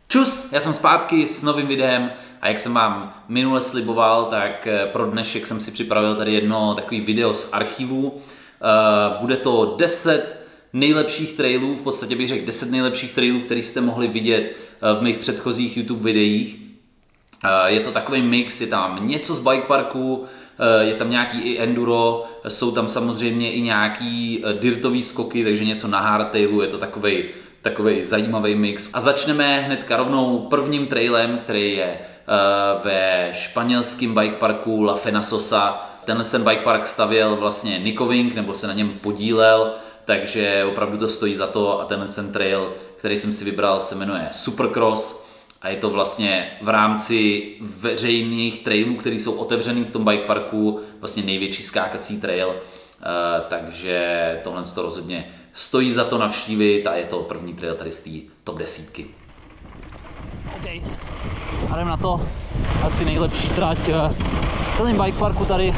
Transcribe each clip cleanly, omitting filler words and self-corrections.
Čus, já jsem zpátky s novým videem a jak jsem vám minule sliboval, tak pro dnešek jsem si připravil tady jedno takový video z archivu. Bude to 10 nejlepších trailů, v podstatě bych řekl 10 nejlepších trailů, který jste mohli vidět v mých předchozích YouTube videích. Je to takový mix, je tam něco z bike parku, je tam nějaký i enduro, jsou tam samozřejmě i nějaký dirtový skoky, takže něco na hardtailu, je to takový zajímavý mix. A začneme hnedka rovnou prvním trailem, který je ve španělském bike parku La Fenasosa. Tenhle bike park stavěl vlastně Nico Wing, nebo se na něm podílel, takže opravdu to stojí za to a tenhle trail, který jsem si vybral, se jmenuje Supercross a je to vlastně v rámci veřejných trailů, které jsou otevřený v tom bike parku, vlastně největší skákací trail, takže tohle to rozhodně stojí za to navštívit a je to první trail tady z té top 10. OK, a jdem na to. Asi nejlepší trať v celém bike parku tady.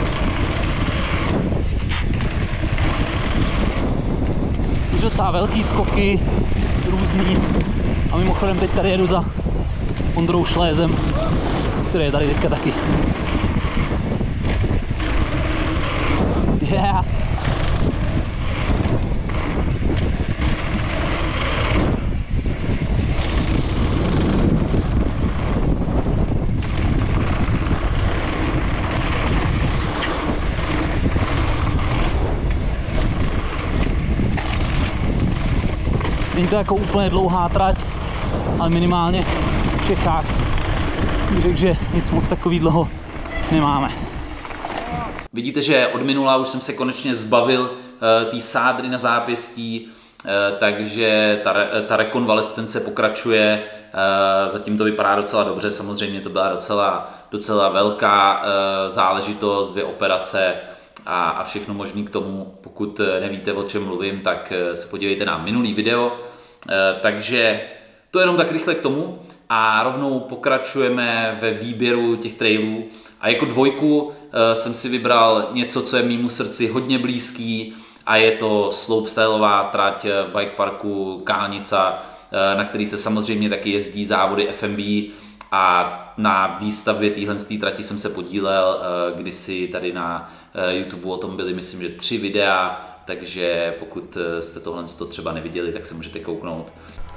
Už docela velký skoky, různý. A mimochodem teď tady jedu za Ondrou Šlézem, který je tady teďka taky. Yeah! Není to jako úplně dlouhá trať, ale minimálně v Čechách takže nic moc takový dlouho nemáme. Vidíte, že od minula už jsem se konečně zbavil té sádry na zápěstí, takže ta rekonvalescence pokračuje. Zatím to vypadá docela dobře, samozřejmě to byla docela velká záležitost, 2 operace a všechno možné k tomu. Pokud nevíte, o čem mluvím, tak se podívejte na minulý video. Takže to jenom tak rychle k tomu a rovnou pokračujeme ve výběru těch trailů. A jako dvojku jsem si vybral něco, co je mému srdci hodně blízký a je to slopestyleová trať v bike parku Kálnica, na který se samozřejmě taky jezdí závody FMB a na výstavbě téhle trati jsem se podílel, kdysi tady na YouTube o tom byly, myslím, že 3 videa, takže pokud jste tohle třeba neviděli, tak se můžete kouknout.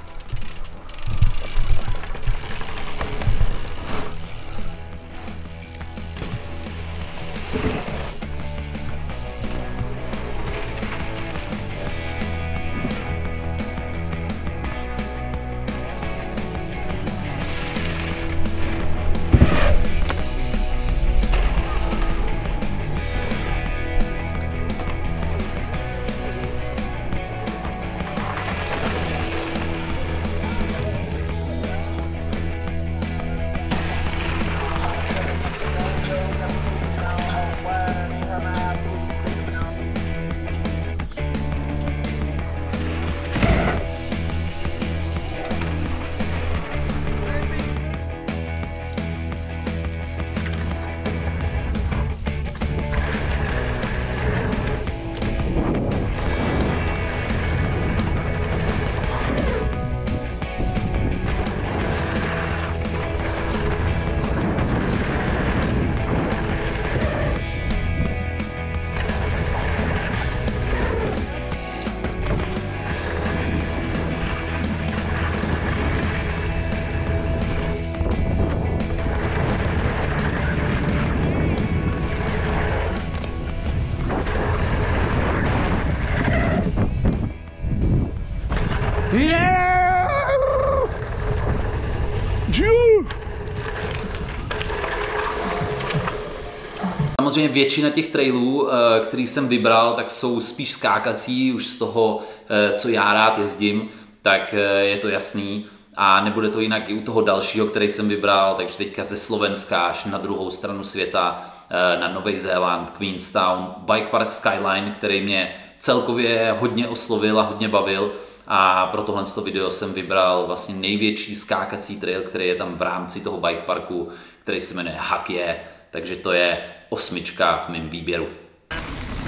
Samozřejmě většina těch trailů, který jsem vybral, tak jsou spíš skákací, už z toho, co já rád jezdím, tak je to jasný. A nebude to jinak i u toho dalšího, který jsem vybral, takže teďka ze Slovenska až na druhou stranu světa, na Nový Zéland, Queenstown, Bike Park Skyline, který mě celkově hodně oslovil a hodně bavil. A pro tohle video jsem vybral vlastně největší skákací trail, který je tam v rámci toho bike parku, který se jmenuje Hakie, takže to je 8 v mém výběru.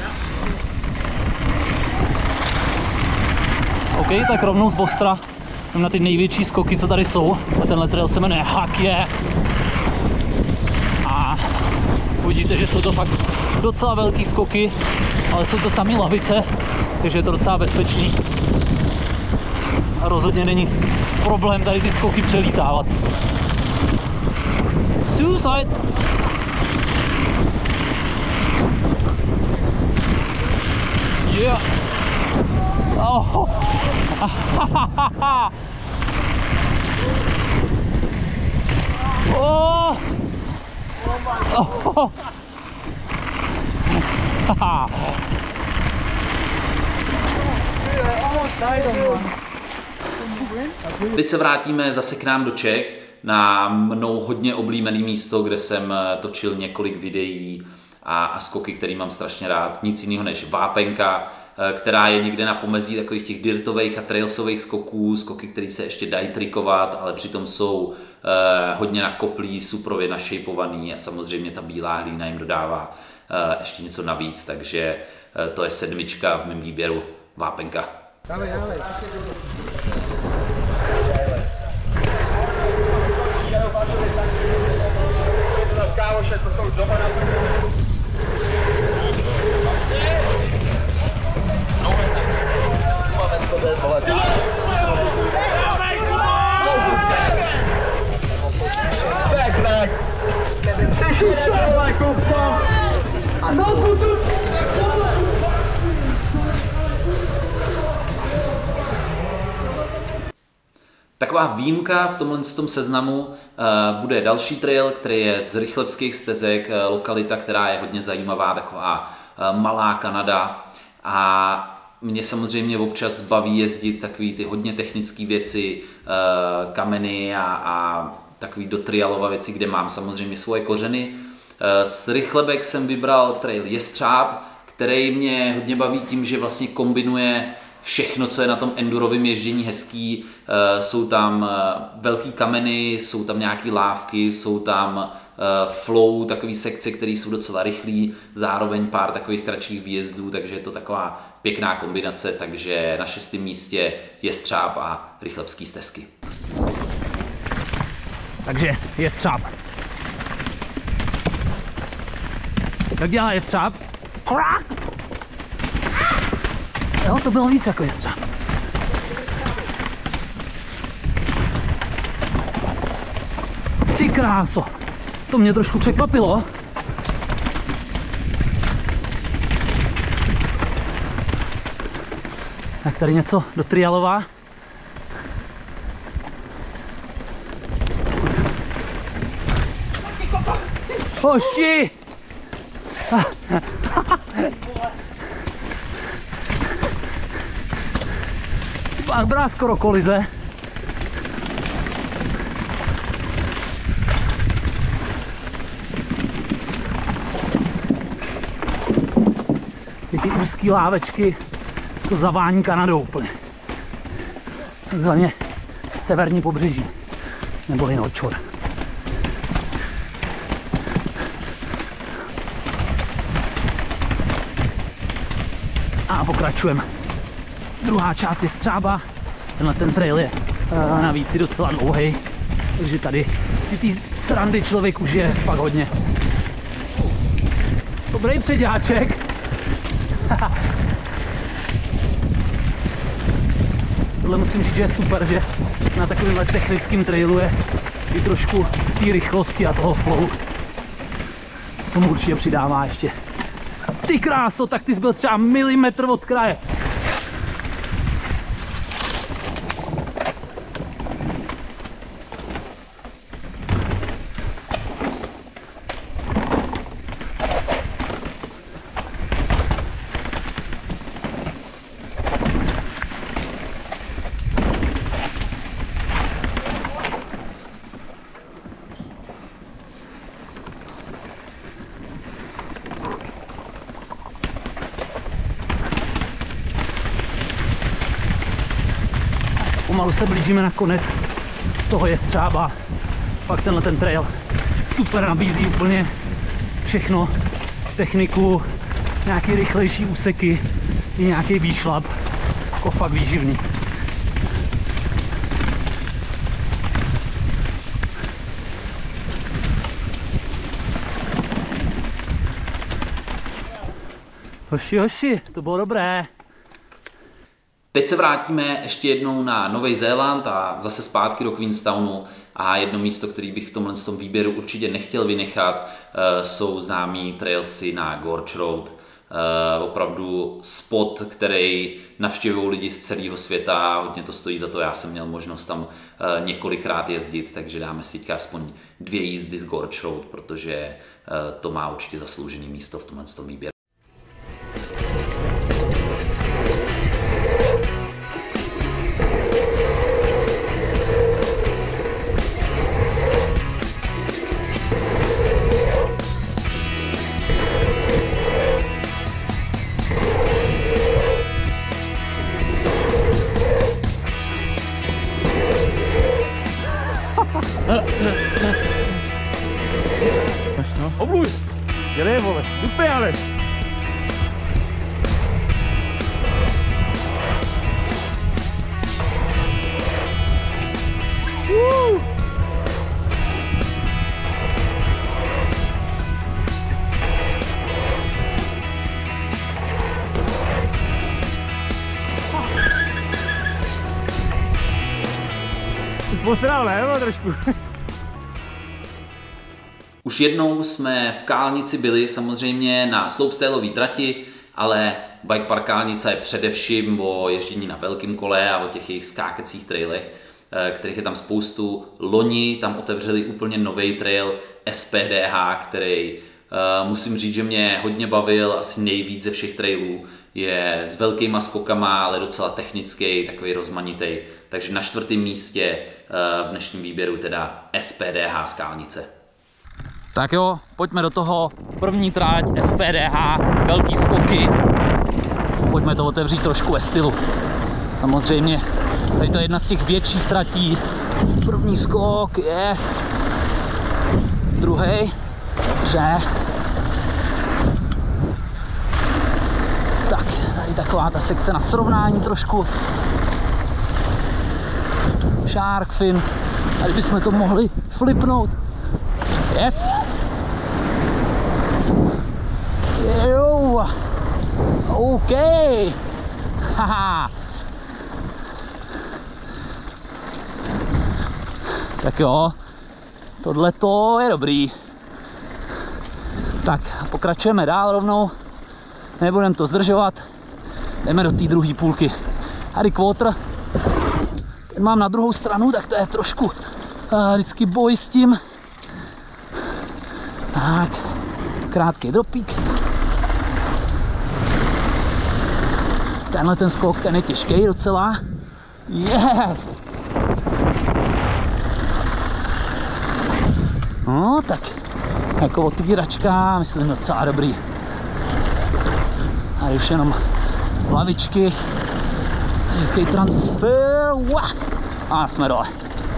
OK, tak rovnou z ostra na ty největší skoky, co tady jsou. A tenhle trail se jmenuje Hack Yeah. A uvidíte, že jsou to fakt docela velký skoky, ale jsou to samé lavice, takže je to docela bezpečný. A rozhodně není problém tady ty skoky přelítávat. Suicide! Yeah! Oh! Oh! Oh! Teď se vrátíme zase k nám do Čech, na mnou hodně oblíbené místo, kde jsem točil několik videí a skoky, který mám strašně rád. Nic jiného než Vápenka, která je někde na pomezí takových těch dirtových a trailsových skoků, skoky, které se ještě dají trikovat, ale přitom jsou hodně nakoplí, suprově našejpovaný a samozřejmě ta bílá hlína jim dodává ještě něco navíc, takže to je 7 v mém výběru Vápenka. Dale, dale. Kámoše, co jsou doma na tak. Přišli jsme, kupco. A no, tu. Taková výjimka v tomhle seznamu bude další trail, který je z Rychlebských stezek, lokalita, která je hodně zajímavá, taková malá Kanada. A mě samozřejmě občas baví jezdit takový ty hodně technické věci, kameny a takový do trialova věci, kde mám samozřejmě svoje kořeny. Z Rychlebek jsem vybral trail Jestřáb, který mě hodně baví tím, že vlastně kombinuje všechno, co je na tom endurovém ježdění hezký. Jsou tam velký kameny, jsou tam nějaké lávky, jsou tam flow, takový sekce, které jsou docela rychlý, zároveň pár takových kratších výjezdů, takže je to taková pěkná kombinace, takže na 6. místě Jestřáb a Rychlebský stezky. Takže Jestřáb. Jak dělá Jestřáb? Jo, to bylo víc jako Jestřáb. Ty kráso, to mě trošku překvapilo. Tak tady něco do trialova. Hoši! Byla skoro kolize. Ty úzký lávečky, to zavání Kanadou úplně. Takzvaně severní pobřeží, neboli North Shore. A pokračujeme. Druhá část je Střába. Ten trail je navíc i docela dlouhý, takže tady si ty srandy člověk užije fakt hodně. Dobrý předáček. Tohle musím říct, že je super, že na takovémhle technickém trailu je i trošku té rychlosti a toho flow. Tomu určitě přidává ještě. Ty kráso, tak ty jsi byl třeba milimetr od kraje. Pomalu se blížíme na konec toho Jestřába. Pak ten trail super nabízí úplně všechno. Techniku, nějaké rychlejší úseky i nějaký výšlap. Jako fakt výživný. Hoši, to bylo dobré. Teď se vrátíme ještě jednou na Nový Zéland a zase zpátky do Queenstownu a jedno místo, který bych v tomhle výběru určitě nechtěl vynechat, jsou známý trailsy na Gorge Road. Opravdu spot, který navštěvují lidi z celého světa, hodně to stojí za to, já jsem měl možnost tam několikrát jezdit, takže dáme si teďka aspoň 2 jízdy z Gorge Road, protože to má určitě zasloužený místo v tomhle výběru. Obluž! Dělej, vole, dupe, ale! Jsi posral, ne? Trošku. Už jednou jsme v Kálnici byli samozřejmě na slopestyleové trati, ale bike park Kálnica je především o ježdění na velkém kole a o těch jejich skákacích trailech, kterých je tam spoustu. Loni tam otevřeli úplně nový trail SPDH, který musím říct, že mě hodně bavil, asi nejvíc ze všech trailů. Je s velkýma skokama, ale docela technický, takový rozmanitý. Takže na 4. místě v dnešním výběru teda SPDH z Kálnice. Tak jo, pojďme do toho. První tráť SPDH, velký skoky. Pojďme to otevřít trošku ve stylu. Samozřejmě, tady to je jedna z těch větších tratí. První skok, yes. Druhý, dobře. Tak, tady taková ta sekce na srovnání trošku. Shark fin. Tady bychom to mohli flipnout. Yes. Jo. OK. Haha. Tak jo. Tohle to je dobrý. Tak pokračujeme dál rovnou. Nebudeme to zdržovat. Jdeme do té druhé půlky. Harry Quarter. Ten mám na druhou stranu, tak to je trošku vždycky boj s tím. Tak, krátký dropík. Tenhle ten skok, ten je těžký docela. Yes! No, tak jako otvíračka, myslím docela dobrý. Tady už jenom hlavičky. Jaký transfer. A jsme dole.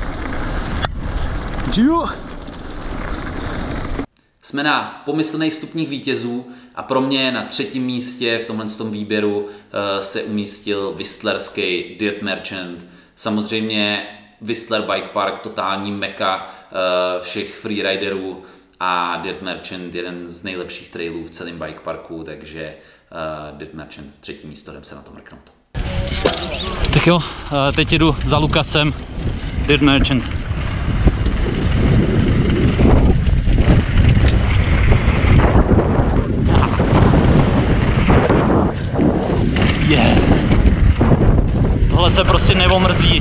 Jsme na pomyslných stupních vítězů a pro mě na 3. místě v tomhle výběru se umístil whistlerský Dirt Merchant. Samozřejmě Whistler Bike Park, totální meka všech freeriderů a Dirt Merchant jeden z nejlepších trailů v celém bike parku, takže Dirt Merchant 3. místo, jdem se na to mrknout. Tak jo, teď jdu za Lukasem, Dirt Merchant. Yes! Tohle se prostě neomrzí.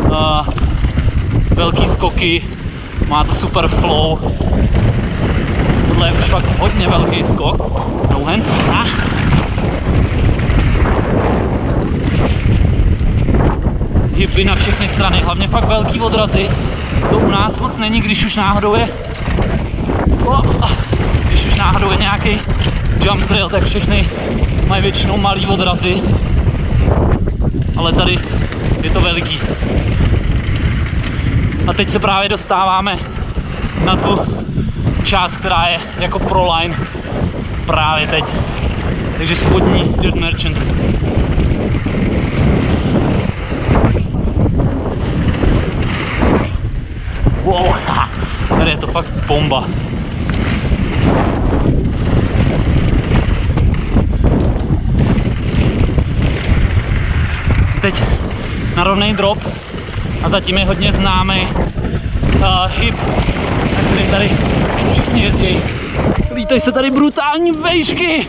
Velký skoky, má to super flow. Tohle je už fakt hodně velký skok. No hand. Hipy na všechny strany, hlavně fakt velký odrazy. To u nás moc není, když už náhodou je nějaký jump trail, tak všechny mají většinou malý odrazy. Ale tady je to veliký. A teď se právě dostáváme na tu část, která je jako pro line právě teď. Takže spodní Dirt Merchant. Wow, tady je to fakt bomba. teď na rovnej drop a zatím je hodně známý chyb, na který tady všichni jezdí. Lítají se tady brutální vejšky.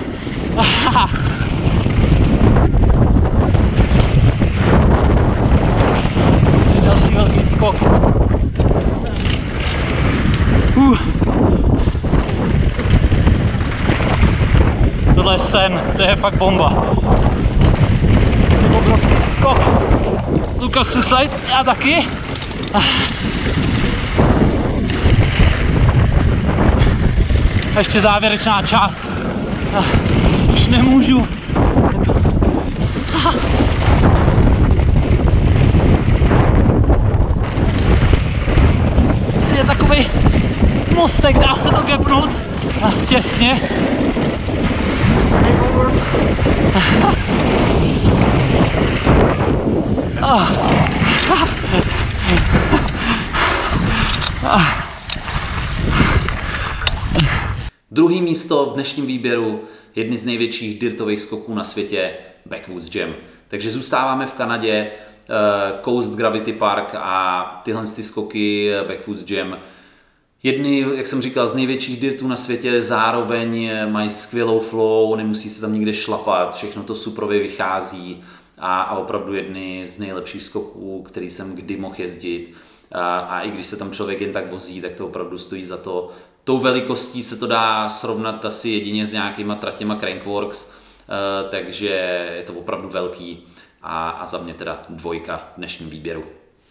Tady další velký skok. Tohle je sen, to je fakt bomba. Obrovský skok. Lukas Susleit, já taky. A ještě závěrečná část. Už nemůžu. Je takový mostek, dá se to gepnout těsně. Druhý místo v dnešním výběru, jedny z největších dirtových skoků na světě, Backwoods Jam. Takže zůstáváme v Kanadě, Coast Gravity Park a tyhle skoky Backwoods Jam. Jedny, jak jsem říkal, z největších dirtů na světě, zároveň mají skvělou flow, nemusí se tam nikde šlapat, všechno to suprově vychází a opravdu jedny z nejlepších skoků, který jsem kdy mohl jezdit. A i když se tam člověk jen tak vozí, tak to opravdu stojí za to. Tou velikostí se to dá srovnat asi jedině s nějakýma tratěma Crankworx, takže je to opravdu velký a za mě teda 2 v dnešním výběru.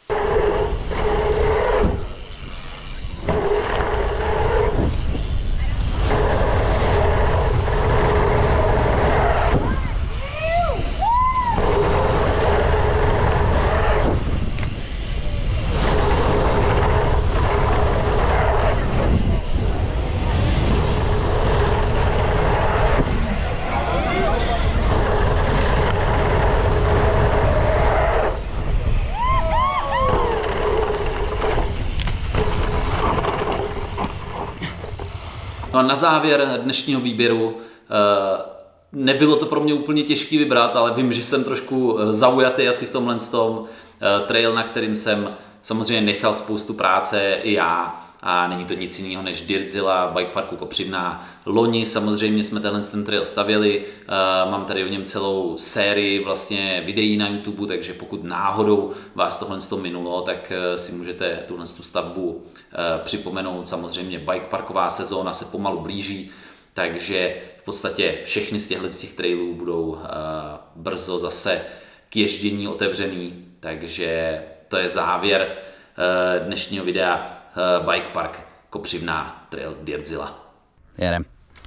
No a na závěr dnešního výběru, nebylo to pro mě úplně těžký vybrat, ale vím, že jsem trošku zaujatý asi v tomhle trail, na kterým jsem samozřejmě nechal spoustu práce i já a není to nic jiného než Dirtzilla Bike Parku Kopřivná. Loni samozřejmě jsme ten trail stavěli, mám tady o něm celou sérii vlastně videí na YouTube, takže pokud náhodou vás tohle minulo, tak si můžete tuhle stavbu připomenout. Samozřejmě bike parková sezóna se pomalu blíží, takže v podstatě všechny z těch trailů budou brzo zase k ježdění otevřený, takže to je závěr dnešního videa. Bike Park Kopřivná trail Dirtzilla. Jedem.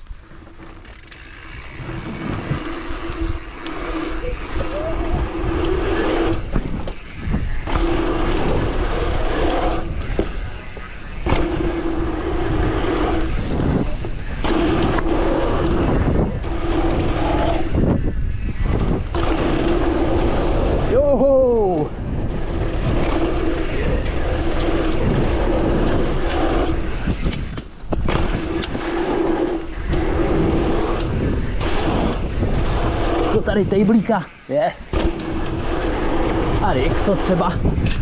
Joho! Co tady tejblíka? Yes! A Rixo třeba.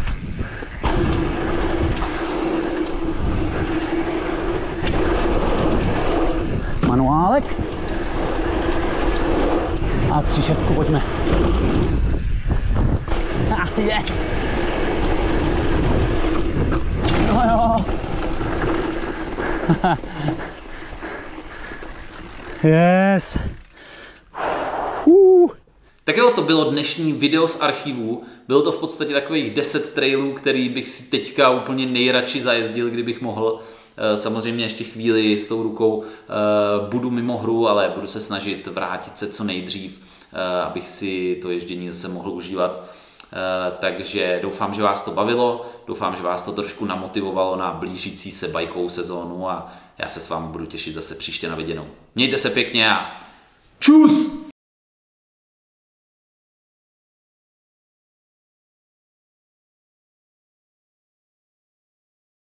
Manuálek. A 3.6, pojďme. Yes! No jo! Yes! Tak jo, to bylo dnešní video z archivu. Bylo to v podstatě takových 10 trailů, který bych si teďka úplně nejradši zajezdil, kdybych mohl. Samozřejmě ještě chvíli s tou rukou budu mimo hru, ale budu se snažit vrátit se co nejdřív, abych si to ježdění zase mohl užívat. Takže doufám, že vás to bavilo, doufám, že vás to trošku namotivovalo na blížící se bajkovou sezónu a já se s vámi budu těšit zase příště na viděnou. Mějte se pěkně a čus!